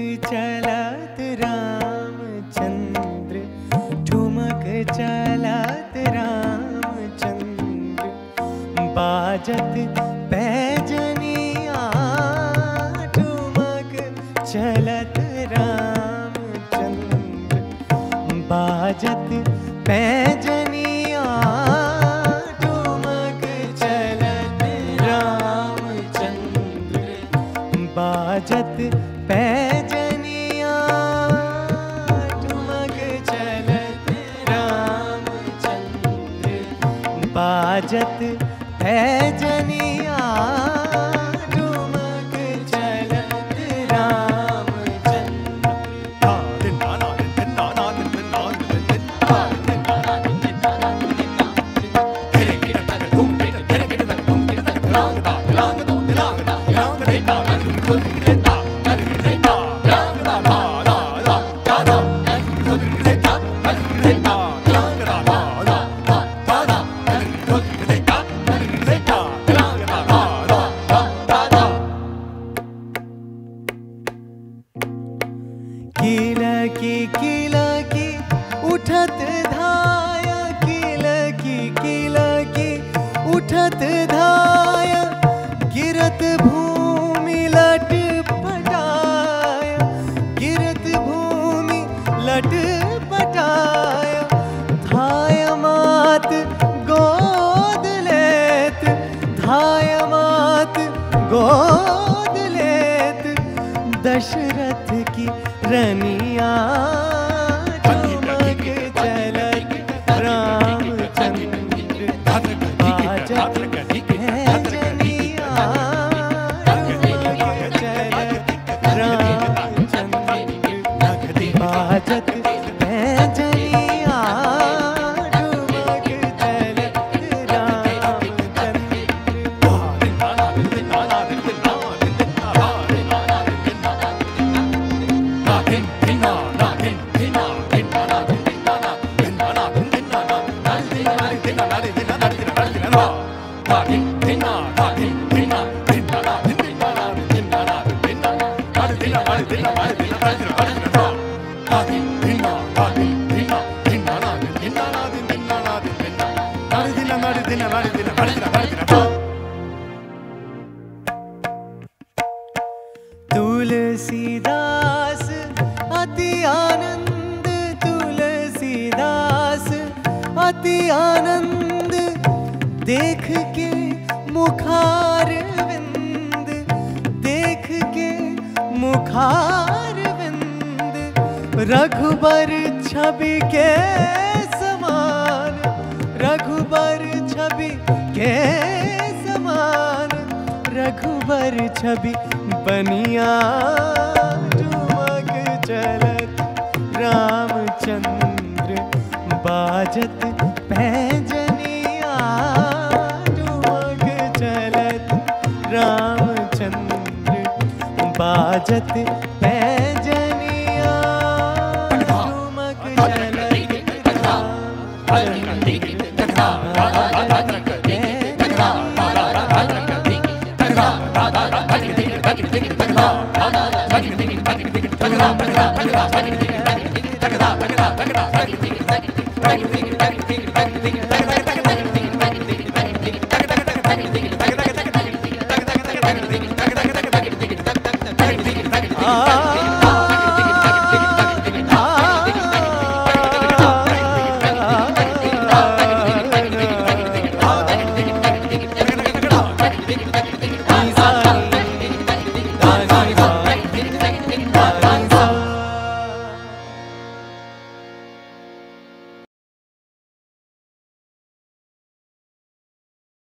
चलत रामचंद्र, ठुमक चलत रामचंद्र, बाजत पैजनिया ठुमक चलत रामचंद्र, बाजत पैजनिया ठुमक चलत रामचंद्र, बाजत पैजनिया ठुमक चलत रामचंद्र, बाजत पैजनिया ठुमक चलत किलकी उठत धाया, किलकी उठत धाया, गिरत भूमि लट पटाया, गिरत भूमि लट पटाया, धाया मात गोद लेत, धाया मात गोद लेत, दशरथ की रनिया ठुमक चलत रामचंद्र, बाजत पैजनिया ठुमक चलत रामचंद्र, बाजत पैजनिया ठुमक चलत तुलसीदास अति आनंद, तुलसीदास अति आनंद, देख के मुखार विंद, देख के मुखार विंद, रघुबर छवि के समान, रघुबर छवि के समान, रघुबर छवि बनिया ठुमक चलत रामचंद्र, बाजत पैजनिया ठुमक चलत रामचंद्र, बाजत पैजनिया ठुमक चलत